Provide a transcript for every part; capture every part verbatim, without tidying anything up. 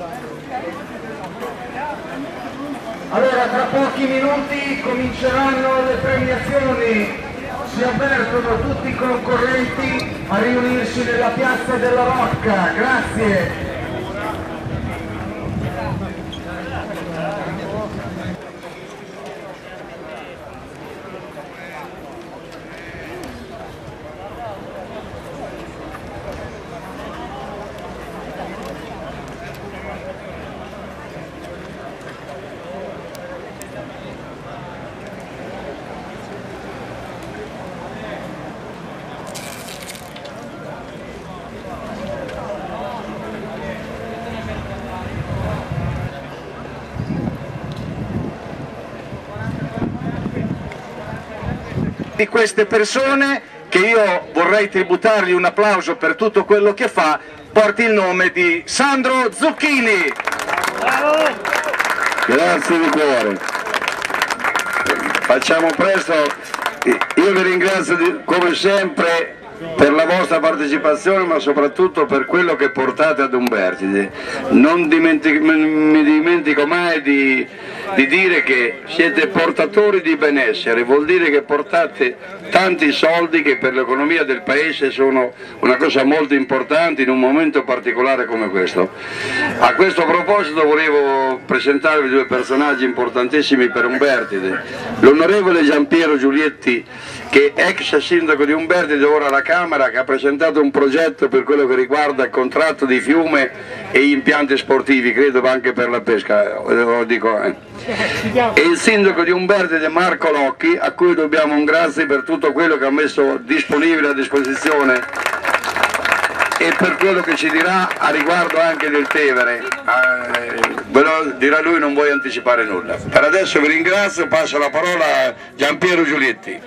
Allora, tra pochi minuti cominceranno le premiazioni, si avvertono tutti i concorrenti a riunirsi nella piazza della Rocca. Grazie. Di queste persone, che io vorrei tributargli un applauso per tutto quello che fa, porti il nome di Sandro Zucchini. Bravo. Grazie di cuore. Facciamo presto. Io vi ringrazio di, come sempre per la vostra partecipazione, ma soprattutto per quello che portate ad Umbertide. Non dimentico, mi dimentico mai di, di dire che siete portatori di benessere, vuol dire che portate tanti soldi che per l'economia del paese sono una cosa molto importante in un momento particolare come questo. A questo proposito volevo presentarvi due personaggi importantissimi per Umbertide: l'onorevole Giampiero Giulietti, che è ex sindaco di Umbertide, ora alla Camera, che ha presentato un progetto per quello che riguarda il contratto di fiume e gli impianti sportivi, credo anche per la pesca, lo dico, eh. E il sindaco di Umbertide Marco Locchi, a cui dobbiamo un grazie per tutto quello che ha messo disponibile a disposizione e per quello che ci dirà a riguardo anche del Tevere. Eh, ve lo dirà lui, non vuoi anticipare nulla. Per adesso vi ringrazio, passo la parola a Giampiero Giulietti.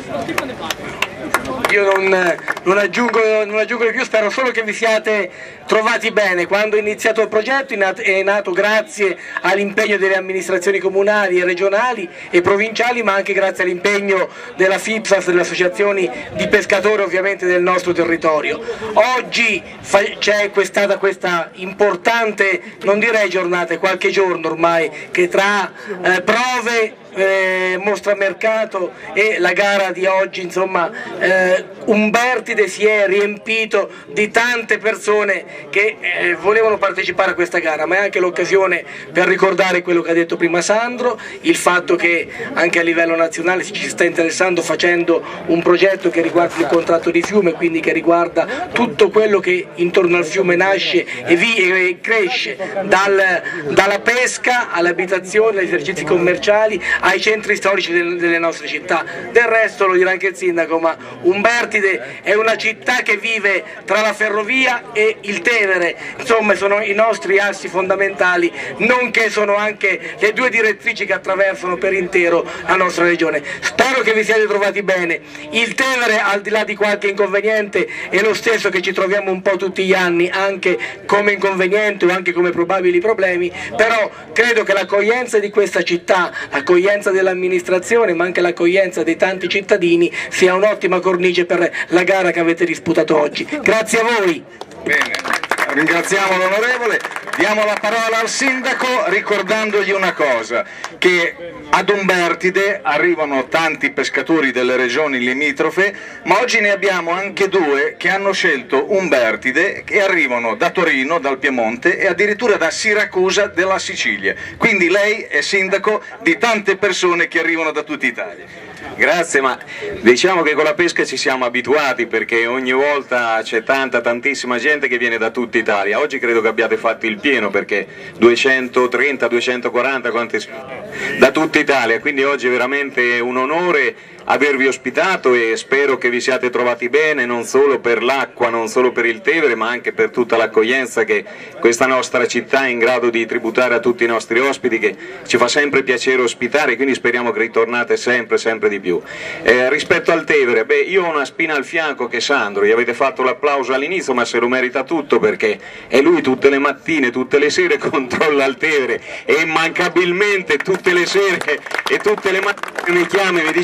Io non, non, aggiungo, non aggiungo di più, spero solo che vi siate trovati bene. Quando è iniziato il progetto è nato, è nato grazie all'impegno delle amministrazioni comunali e regionali e provinciali, ma anche grazie all'impegno della FIPSAS, delle associazioni di pescatori ovviamente del nostro territorio. Oggi c'è stata questa importante, non direi giornata, qualche giorno ormai, che tra eh, prove, Eh, mostra mercato e la gara di oggi, insomma, eh, Umbertide si è riempito di tante persone che eh, volevano partecipare a questa gara, ma è anche l'occasione per ricordare quello che ha detto prima Sandro, il fatto che anche a livello nazionale si ci sta interessando facendo un progetto che riguarda il contratto di fiume, quindi che riguarda tutto quello che intorno al fiume nasce e, vi, e cresce, dal, dalla pesca alle abitazioni, agli esercizi commerciali, ai centri storici del, delle nostre città. Del resto lo dirà anche il sindaco, ma Umbertide è una città che vive tra la ferrovia e il Tevere, insomma sono i nostri assi fondamentali, nonché sono anche le due direttrici che attraversano per intero la nostra regione. Spero che vi siate trovati bene. Il Tevere, al di là di qualche inconveniente, è lo stesso che ci troviamo un po' tutti gli anni, anche come inconveniente o anche come probabili problemi, però credo che l'accoglienza di questa città, l'accoglienza dell'amministrazione, ma anche l'accoglienza dei tanti cittadini sia un'ottima cornice per la gara che avete disputato oggi. Grazie a voi. Bene, ringraziamo l'onorevole, diamo la parola al sindaco ricordandogli una cosa, che ad Umbertide arrivano tanti pescatori delle regioni limitrofe, ma oggi ne abbiamo anche due che hanno scelto Umbertide, che arrivano da Torino, dal Piemonte e addirittura da Siracusa della Sicilia. Quindi lei è sindaco di tante persone che arrivano da tutta Italia. Grazie, ma diciamo che con la pesca ci siamo abituati, perché ogni volta c'è tanta, tantissima gente che viene da tutta Italia. Oggi credo che abbiate fatto il pieno, perché duecentotrenta, duecentoquaranta quanti da tutta Italia, quindi oggi è veramente un onore avervi ospitato e spero che vi siate trovati bene, non solo per l'acqua, non solo per il Tevere, ma anche per tutta l'accoglienza che questa nostra città è in grado di tributare a tutti i nostri ospiti, che ci fa sempre piacere ospitare, quindi speriamo che ritornate sempre, sempre di più. Eh, rispetto al Tevere, beh, io ho una spina al fianco che è Sandro, gli avete fatto l'applauso all'inizio, ma se lo merita tutto, perché è lui tutte le mattine, tutte le sere controlla il Tevere e immancabilmente tutte le sere e tutte le mattine mi chiama e mi dice qual è lo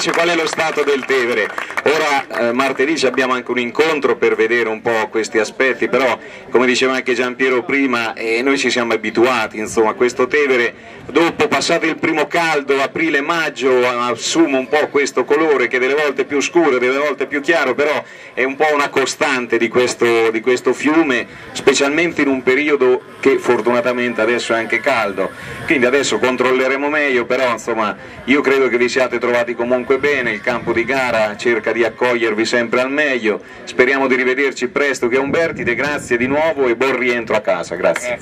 stato del Tevere. Ora eh, martedì abbiamo anche un incontro per vedere un po' questi aspetti, però come diceva anche Giampiero prima, eh, noi ci siamo abituati insomma a questo Tevere, dopo passato il primo caldo, aprile-maggio, assume un po' questo colore che delle volte è più scuro, delle volte è più chiaro, però è un po' una costante di questo, di questo fiume, specialmente in un periodo che fortunatamente adesso è anche caldo, quindi adesso controlleremo meglio, però insomma io credo che vi siate trovati comunque bene, il campo di gara cerca di accogliervi sempre al meglio, speriamo di rivederci presto che è Umbertide, grazie di nuovo e buon rientro a casa, grazie.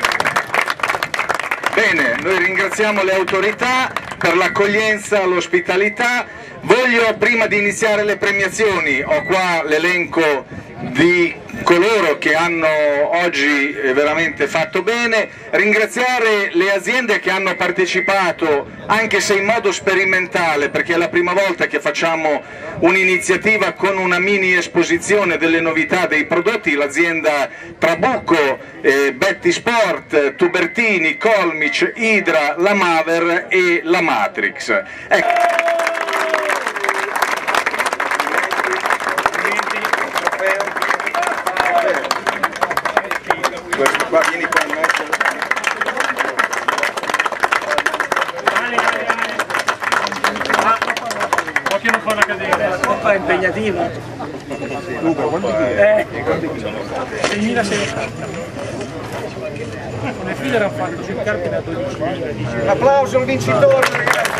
Bene, noi ringraziamo le autorità per l'accoglienza, l'ospitalità. Voglio, prima di iniziare le premiazioni, ho qua l'elenco di coloro che hanno oggi veramente fatto bene, ringraziare le aziende che hanno partecipato, anche se in modo sperimentale, perché è la prima volta che facciamo un'iniziativa con una mini esposizione delle novità dei prodotti, l'azienda Trabucco, eh, Betty Sport, Tubertini, Colmic, Hydra, la Maver e la Matrix. Ecco. Questo qua, vieni qua in mezzo. Occhio non fa una cadere. È impegnativo. Eh, seimilaseicento. Con le file erano fatto cercare da dodicimila. Applauso al vincitore, ragazzi.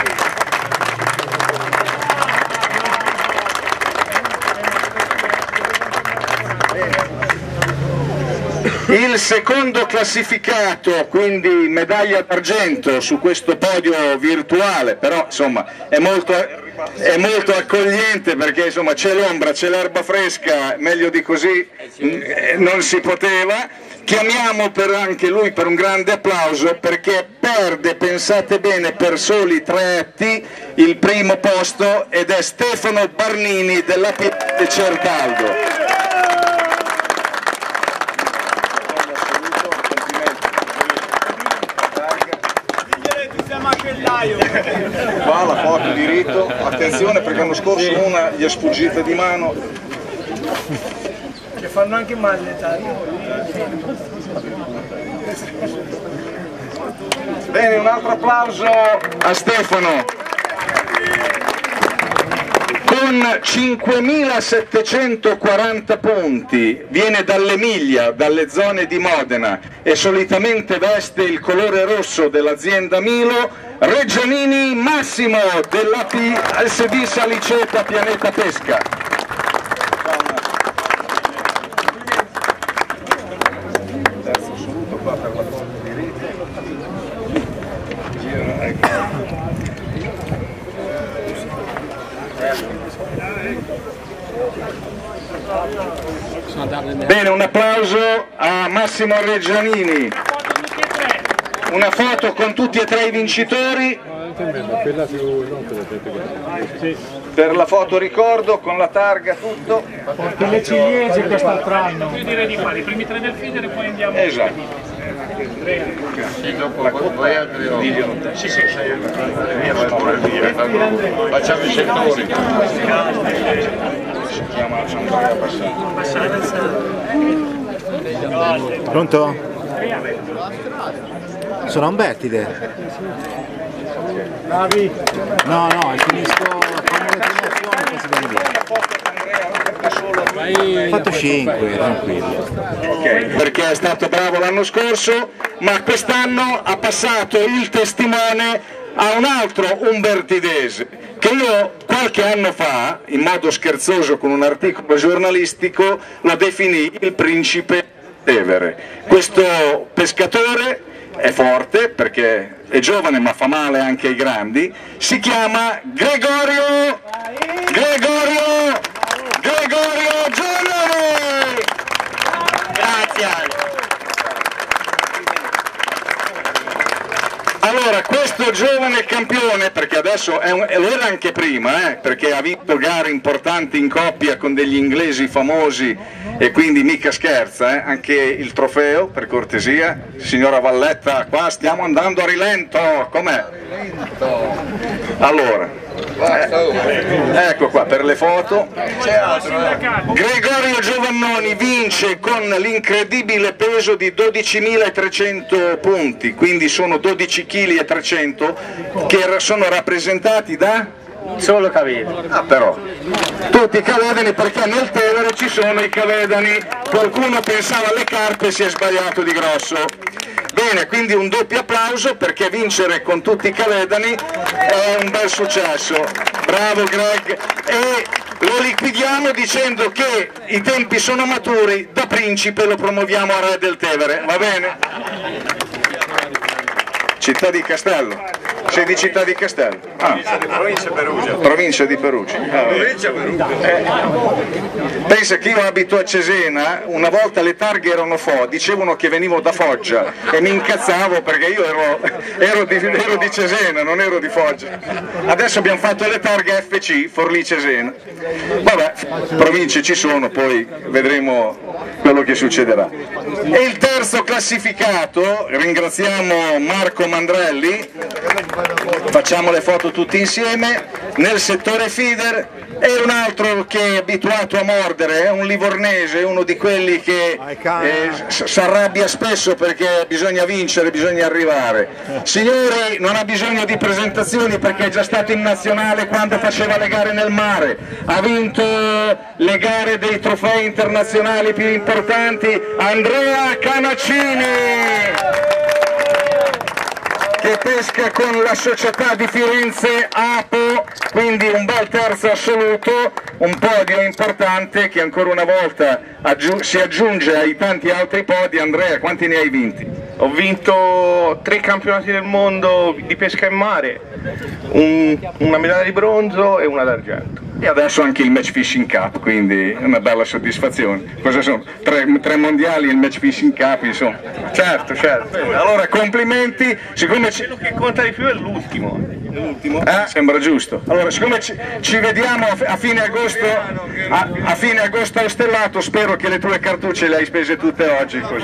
Il secondo classificato, quindi medaglia d'argento su questo podio virtuale, però insomma è molto, è molto accogliente perché insomma c'è l'ombra, c'è l'erba fresca, meglio di così non si poteva. Chiamiamo per anche lui per un grande applauso perché perde, pensate bene, per soli tre etti il primo posto ed è Stefano Barnini della P di Certaldo. Qua la foto di rito, attenzione perché l'anno scorso una gli è sfuggita di mano. Che fanno anche male le taglie. Bene, un altro applauso a Stefano. Con cinquemilasettecentoquaranta punti, viene dall'Emilia, dalle zone di Modena e solitamente veste il colore rosso dell'azienda Milo, Reggianini Massimo dell'A P S D Saliceta Pianeta Pesca. Terzo assoluto qua per la foto di rito. Bene, un applauso a Massimo Reggianini. Una foto con tutti e tre i vincitori. Per la foto ricordo, con la targa, tutto. Porti le ciliegie quest'altro anno. Io direi di fare i primi tre del feeder e poi andiamo. Esatto. Sì, sì. Facciamo i settori. Si chiama Andrea Bassano. Pronto? Sono Umbertide. Bravi. No, no, finisco con le promozioni poi si viene via. Ho fatto cinque, tranquillo. Ok, perché è stato bravo l'anno scorso, ma quest'anno ha passato il testimone a un altro umbertidese che io qualche anno fa, in modo scherzoso con un articolo giornalistico, lo definì il principe Tevere. Questo pescatore è forte perché è giovane ma fa male anche ai grandi, si chiama Gregorio Gregorio Gregorio Giovane. Grazie. Allora, questo giovane campione, perché adesso è un, lo era anche prima, eh, perché ha vinto gare importanti in coppia con degli inglesi famosi e quindi mica scherza, eh, anche il trofeo, per cortesia. Signora Valletta, qua stiamo andando a rilento, com'è? Allora, Eh, ecco qua per le foto. Gregorio Giovannoni vince con l'incredibile peso di dodicimilatrecento punti, quindi sono dodici chili e trecento che sono rappresentati da... Solo Cavedani. Ah però, tutti i Cavedani, perché nel Tevere ci sono i Cavedani, qualcuno pensava alle carpe e si è sbagliato di grosso. Bene, quindi un doppio applauso perché vincere con tutti i Cavedani è un bel successo. Bravo Greg. E lo liquidiamo dicendo che i tempi sono maturi, da principe lo promuoviamo a re del Tevere, va bene? Città di Castello. Sei di Città di Castello? Ah. Provincia Perugia. Provincia di Perugia. Ah, eh. Pensa che io abito a Cesena, una volta le targhe erano Fo, dicevano che venivo da Foggia e mi incazzavo perché io ero, ero, di, ero di Cesena, non ero di Foggia. Adesso abbiamo fatto le targhe F C, Forlì Cesena. Vabbè, province ci sono, poi vedremo quello che succederà. E il terzo classificato, ringraziamo Marco Mandrelli, facciamo le foto tutti insieme, nel settore feeder, e un altro che è abituato a mordere, è un livornese, uno di quelli che eh, si arrabbia spesso perché bisogna vincere, bisogna arrivare. Signori, non ha bisogno di presentazioni perché è già stato in nazionale quando faceva le gare nel mare, ha vinto le gare dei trofei internazionali più importanti, Andrea Canaccini, che pesca con la società di Firenze A P O, quindi un bel terzo assoluto, un podio importante che ancora una volta aggiu- si aggiunge ai tanti altri podi. Andrea, quanti ne hai vinti? Ho vinto tre campionati del mondo di pesca in mare, un, una medaglia di bronzo e una d'argento. E adesso anche il Match Fishing Cup, quindi una bella soddisfazione. Cosa sono? Tre, tre mondiali e il Match Fishing Cup, insomma. Certo, certo. Allora, complimenti. Siccome ci... Quello che conta di più è l'ultimo. L'ultimo? Eh? Sembra giusto. Allora, siccome ci, ci vediamo a, a fine agosto a, a fine agosto a Ostellato, spero che le tue cartucce le hai spese tutte oggi. Così.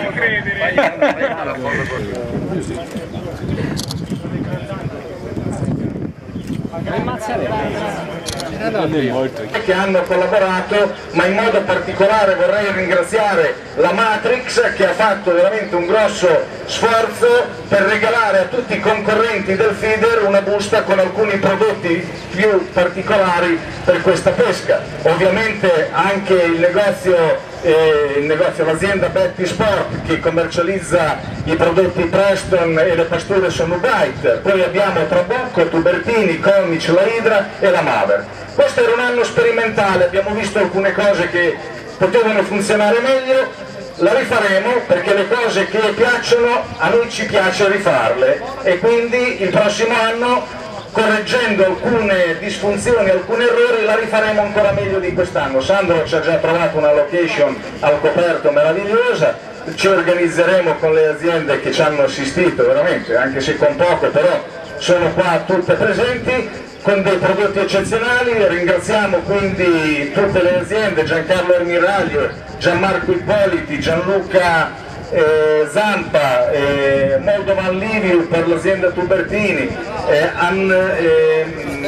Che hanno collaborato, ma in modo particolare vorrei ringraziare la Matrix che ha fatto veramente un grosso sforzo per regalare a tutti i concorrenti del feeder una busta con alcuni prodotti più particolari per questa pesca. Ovviamente anche il negozio Eh, il negozio, l'azienda Betty Sport che commercializza i prodotti Preston e le pasture Sonubite, poi abbiamo Trabucco, Tubertini, Comic, la Hydra e la Maver. Questo era un anno sperimentale, abbiamo visto alcune cose che potevano funzionare meglio, la rifaremo perché le cose che piacciono a noi ci piace rifarle e quindi il prossimo anno, correggendo alcune disfunzioni, alcuni errori, la rifaremo ancora meglio di quest'anno. Sandro ci ha già trovato una location al coperto meravigliosa, ci organizzeremo con le aziende che ci hanno assistito veramente, anche se con poco, però sono qua tutte presenti con dei prodotti eccezionali. Ringraziamo quindi tutte le aziende, Giancarlo Ermiraglio, Gianmarco Ippoliti, Gianluca Eh, Zampa, eh, Moldovan Liviu per l'azienda Tubertini, eh, an, eh,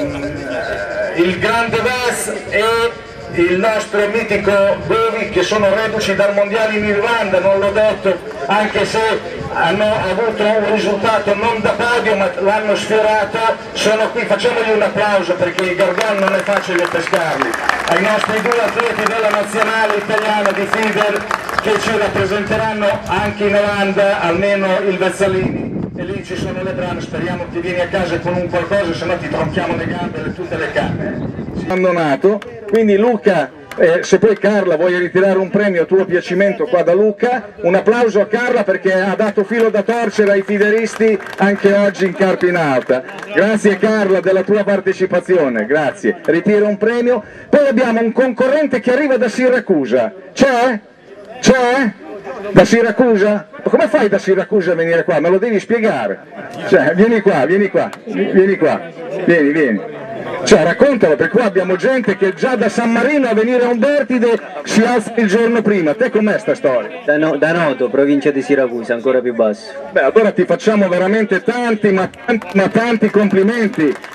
il Grande Ves e il nostro mitico Govi che sono reduci dal mondiale in Irlanda, non l'ho detto, anche se hanno avuto un risultato non da podio ma l'hanno sfiorato, sono qui, facciamogli un applauso perché il Gargan non è facile pescarli, ai nostri due atleti della nazionale italiana di feeder che ci rappresenteranno anche in Olanda, almeno il Vezzalini, e lì ci sono le brane, speriamo che vieni a casa con un qualcosa, se no ti tronchiamo le gambe e tutte le canne. Abbandonato, quindi Luca, eh, se poi Carla vuoi ritirare un premio a tuo piacimento qua da Luca, un applauso a Carla perché ha dato filo da torcere ai fideristi anche oggi in Carpinata. Grazie Carla della tua partecipazione, grazie. Ritiro un premio, poi abbiamo un concorrente che arriva da Siracusa, c'è? C'è? Da Siracusa? Ma come fai da Siracusa a venire qua? Me lo devi spiegare. Cioè, vieni qua, vieni qua, vieni qua, vieni, vieni. Cioè, raccontalo, perché qua abbiamo gente che già da San Marino a venire a Umbertide si alza il giorno prima. Te com'è sta storia? Da, no, da Noto, provincia di Siracusa, ancora più basso. Beh, allora ti facciamo veramente tanti, ma tanti, ma tanti complimenti.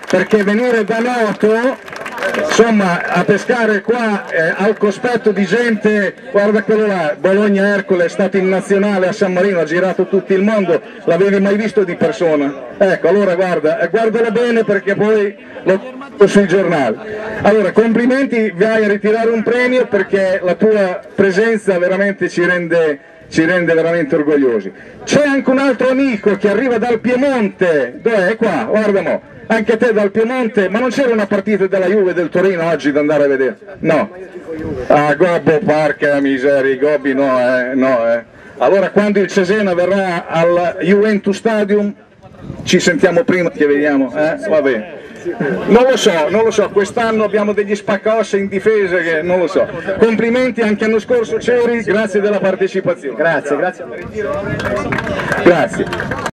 perché venire da Noto, insomma, a pescare qua eh, al cospetto di gente, guarda quello là, Bologna Ercole, è stato in nazionale a San Marino, ha girato tutto il mondo, l'avevi mai visto di persona? Ecco, allora guarda, eh, guardalo bene perché poi lo metto sui giornali. Allora, complimenti, vai a ritirare un premio perché la tua presenza veramente ci rende, ci rende veramente orgogliosi. C'è anche un altro amico che arriva dal Piemonte, dov'è? È qua, guarda mo. Anche te dal Piemonte, ma non c'era una partita della Juve e del Torino oggi da andare a vedere? No. Ah, Gobbo, porca miseria, Gobbi no, eh, no, eh. Allora quando il Cesena verrà al Juventus Stadium ci sentiamo prima che vediamo, eh? Va bene. Non lo so, non lo so, quest'anno abbiamo degli spaccaossa in difesa che non lo so. Complimenti anche l'anno scorso Ceri, grazie della partecipazione. Grazie, grazie. Grazie.